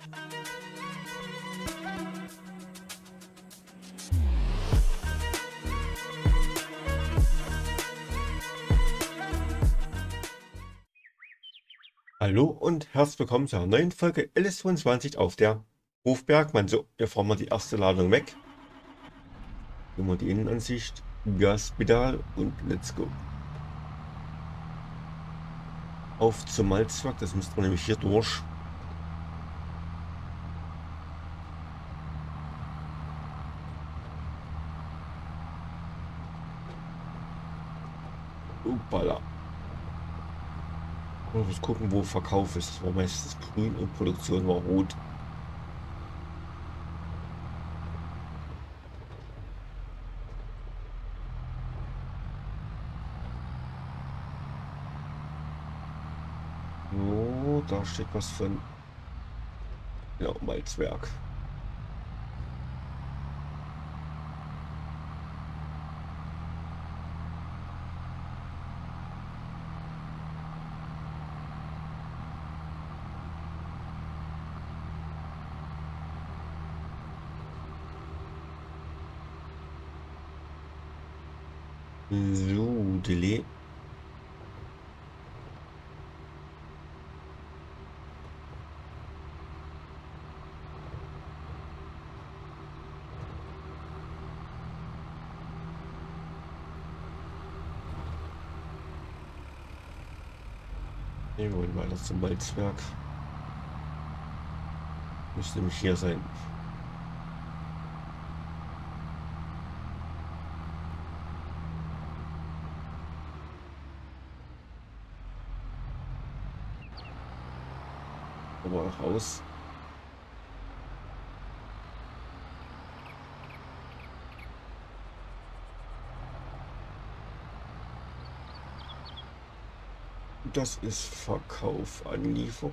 Hallo und herzlich willkommen zu einer neuen Folge LS22 auf der Hofbergmann. So, wir fahren mal die erste Ladung weg. Nehmen wir die Innenansicht, Gaspedal und let's go. Auf zum Malzwerk, das müsste man nämlich hier durch. Uppala. Ich muss gucken, wo Verkauf ist. Das war meistens grün und Produktion war rot. So, da steht was von, ja, Malzwerk. So, Delay. Wir wollen weiter zum Malzwerk. Müsste nämlich hier sein. Aber raus. Das ist Verkauf, Anlieferung.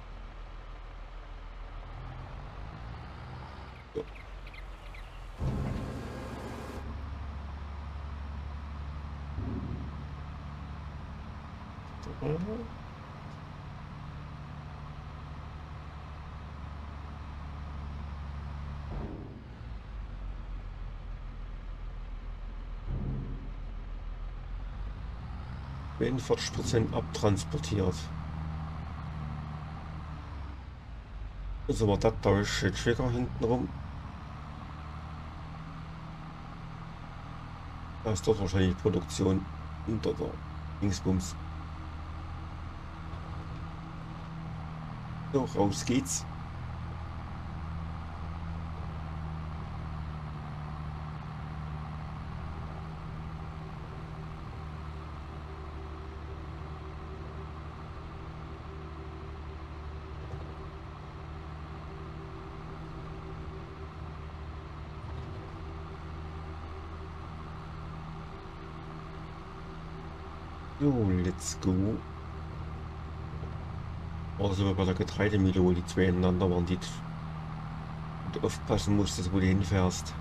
So. Werden 40% abtransportiert. Also war das da ist der Trigger hinten rum. Da ist dort wahrscheinlich Produktion unter der Dingsbums. So, raus geht's. So, let's go. Also bei der Getreidemühle, wo die zwei ineinander waren, die du aufpassen musstest, wo du hinfährst.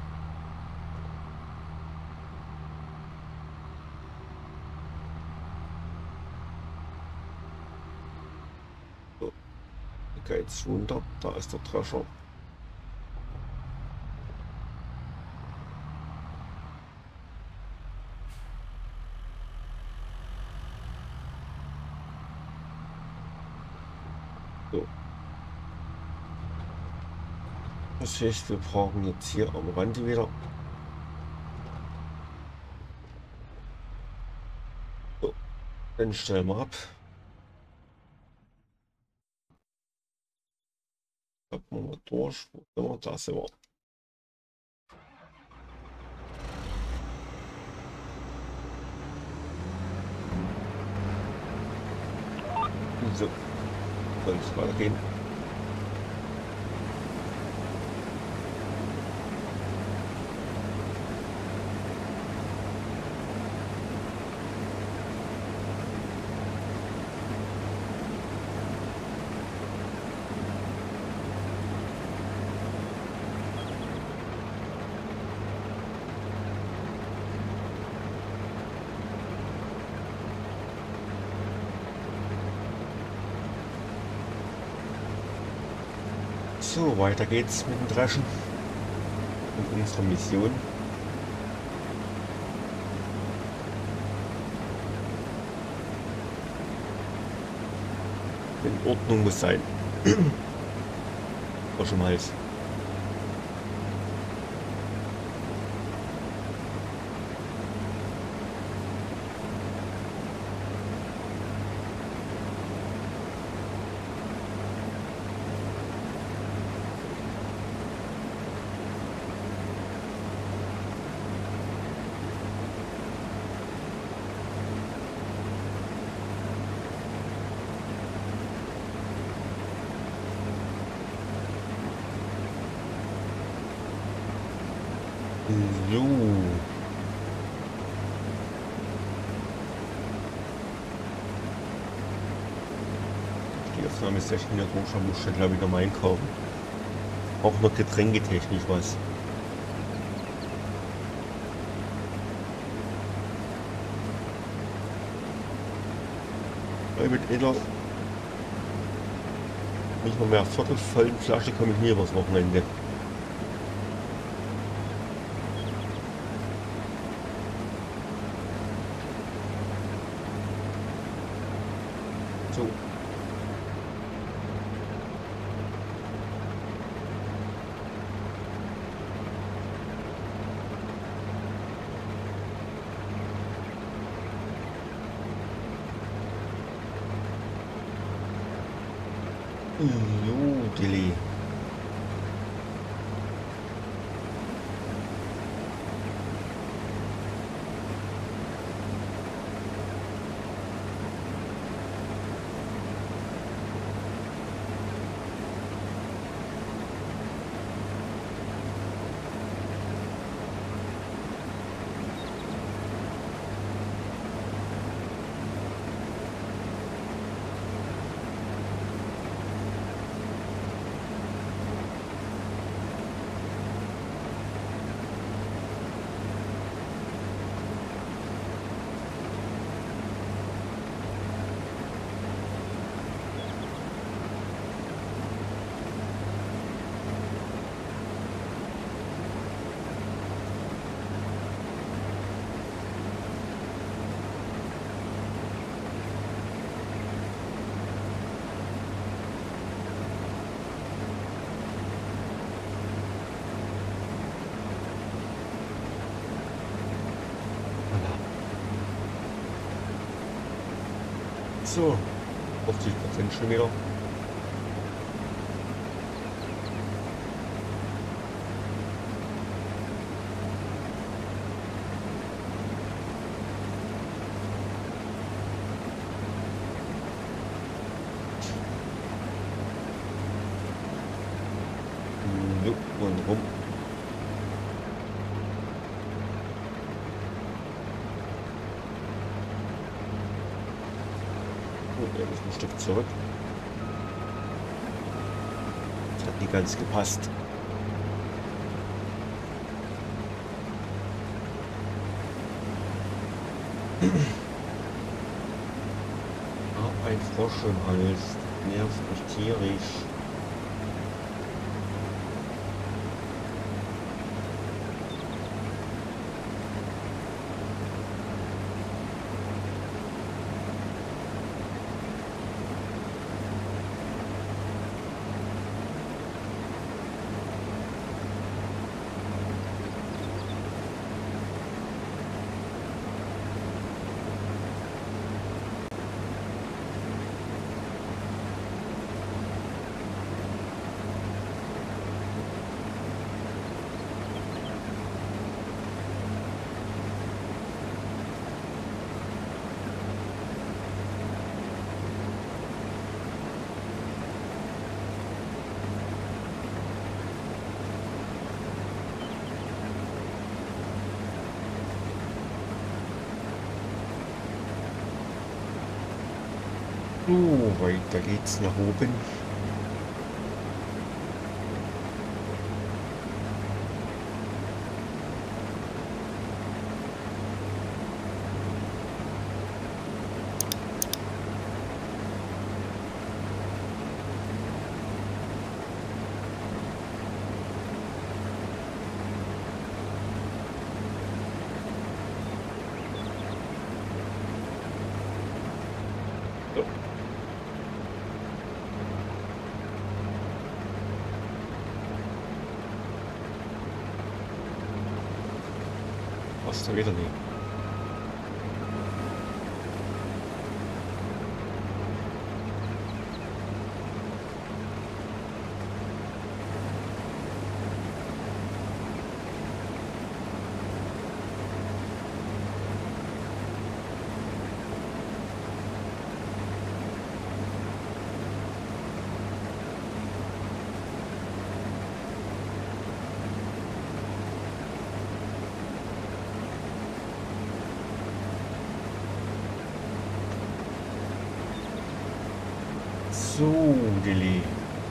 So, da geht's runter, da ist der Drescher. So. Das heißt, wir brauchen jetzt hier am Rande wieder. So, dann stellen wir ab. Klappen wir mal durch. Wo sind wir? Da sind wir. So, soll es weitergehen. So, weiter geht's mit dem Dreschen und unserer Mission. In Ordnung muss sein. Frosch im Hals. So. Die Aufnahme ist 16 Minuten hoch, muss ich glaube ich noch mal einkaufen. Auch noch getränketechnisch was. Weil mit einer nicht mal mehr viertelvollen Flasche komme ich nie übers Wochenende. So. Judeli. So, 50% schon wieder. So, und rum. Der ist ein Stück zurück. Das hat nicht ganz gepasst. Ah, ein Frosch im Hals. Nervt mich tierisch. Weiter geht's nach oben. Passt da wieder nicht. So, Dilly.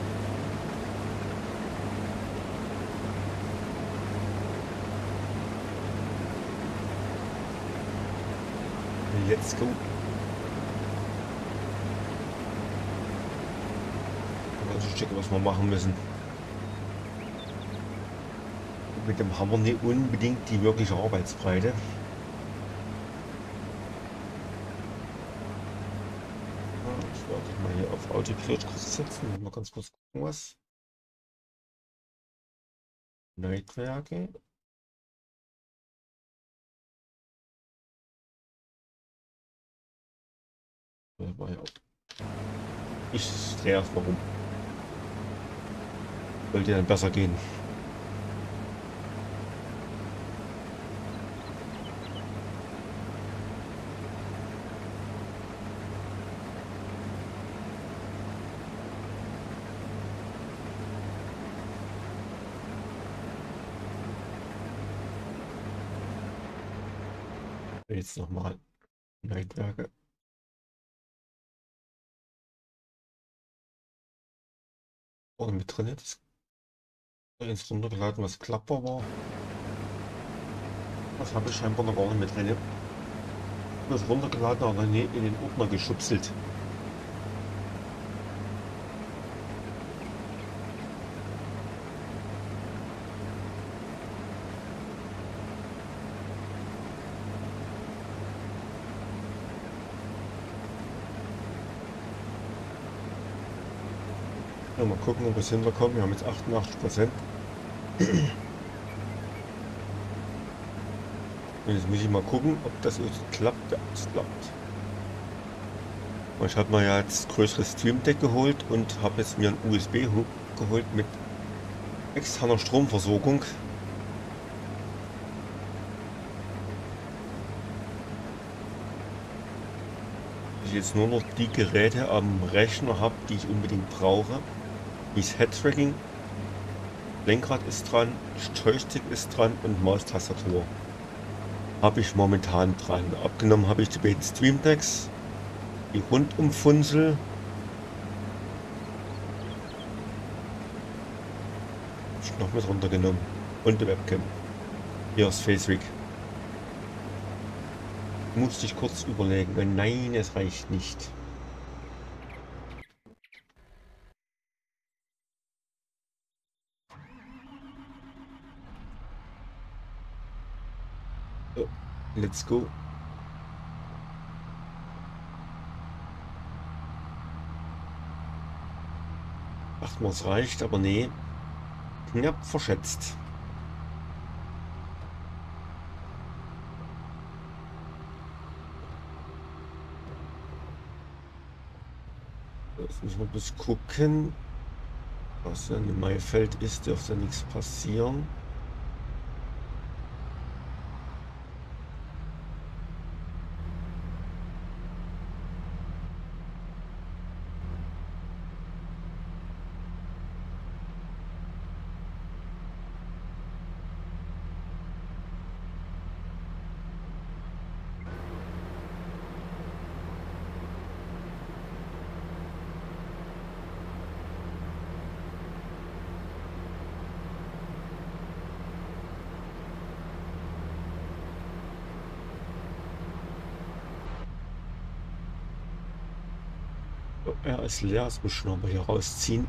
Let's go. Das Stück, was wir machen müssen. Mit dem Hammer nicht unbedingt die wirkliche Arbeitsbreite. Ich werde mal hier auf Autopilot kurz setzen. Mal ganz kurz gucken, was. Leitwerke. Ich drehe erstmal rum. Sollte dann besser gehen. Jetzt nochmal Leitwerke. Und mit drin jetzt. Jetzt runtergeladen, was klappbar war. Das habe ich scheinbar noch gar nicht mit drin. Das runtergeladen, aber nicht in den Ordner geschubselt. Ja, mal gucken, ob wir es hinbekommen. Wir haben jetzt 88%. Und jetzt muss ich mal gucken, ob das jetzt klappt. Ja, es klappt. Ich habe mir ja jetzt größeres Stream Deck geholt und habe jetzt mir einen USB-Hub geholt mit externer Stromversorgung. Ich jetzt nur noch die Geräte am Rechner habe, die ich unbedingt brauche. Wie das Head-Tracking, Lenkrad ist dran, Joystick ist dran und Maustastatur habe ich momentan dran. Abgenommen habe ich die beiden Stream Decks, die Rundumfunsel. Ich noch mit runtergenommen und die Webcam. Hier ist FaceRig. Musste ich kurz überlegen. Nein, es reicht nicht. So, let's go. Dachten wir, es reicht, aber nee. Knapp verschätzt. Jetzt müssen wir bis gucken. Was dann im Maifeld ist, dürfte nichts passieren. Er ist leer, das muss ich noch mal hier rausziehen.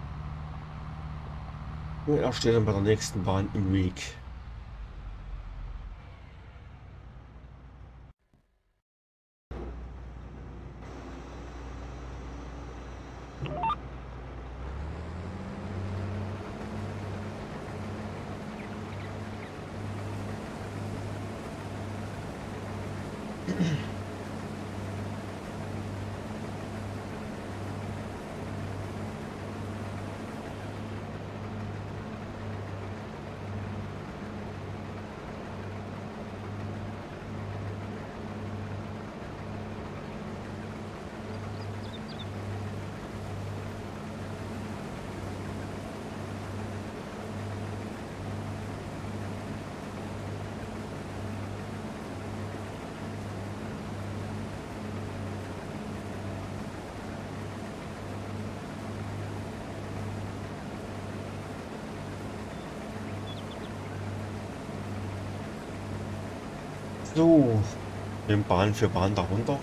Und er steht dann bei der nächsten Bahn im Weg. So, den Bahn für Bahn darunter.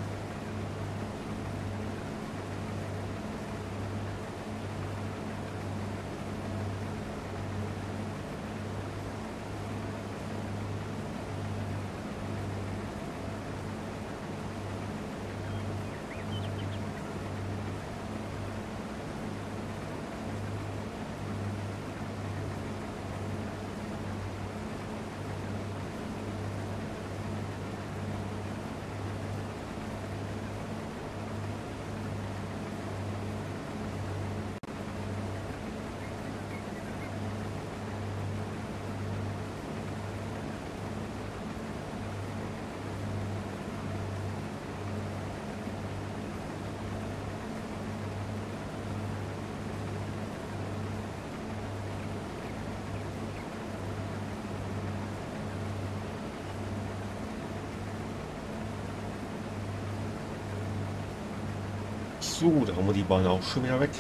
So, da haben wir die Bahn auch schon wieder weg.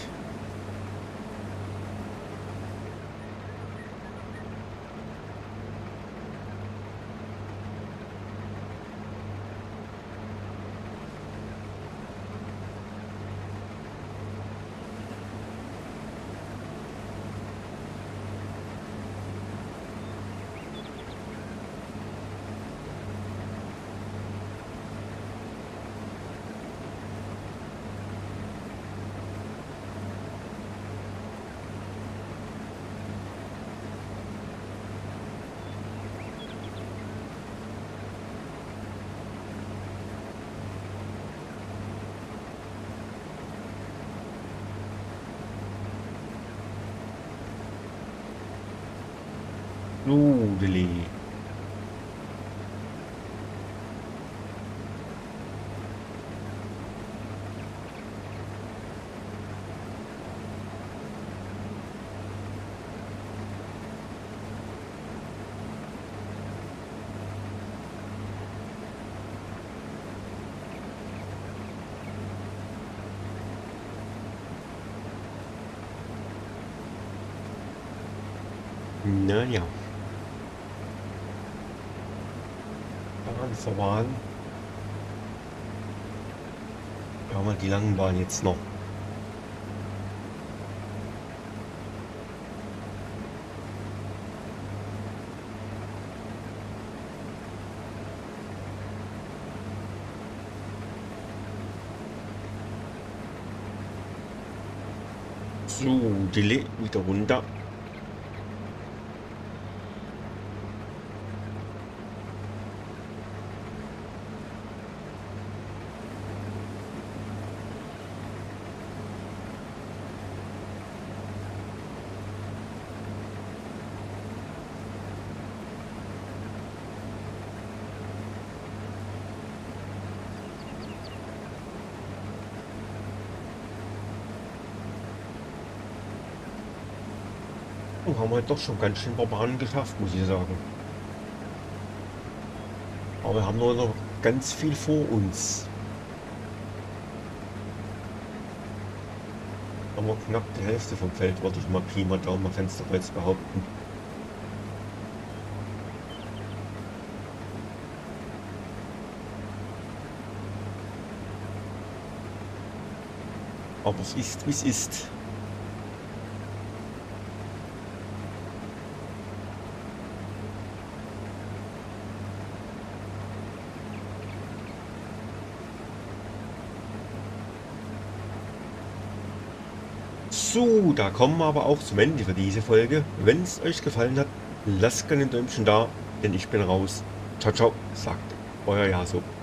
Nudeli. Naja. Bahn voran. Ja, haben wir die langen Bahn jetzt noch. So, Delay wieder runter. Und haben wir doch schon ganz schön ein paar Bahnen geschafft, muss ich sagen. Aber wir haben noch ganz viel vor uns. Aber knapp die Hälfte vom Feld, würde ich mal Pi mal Daumen Fensterkreuz behaupten. Aber es ist, wie es ist. So, da kommen wir aber auch zum Ende für diese Folge. Wenn es euch gefallen hat, lasst gerne ein Däumchen da, denn ich bin raus. Ciao, ciao, sagt euer Jaso.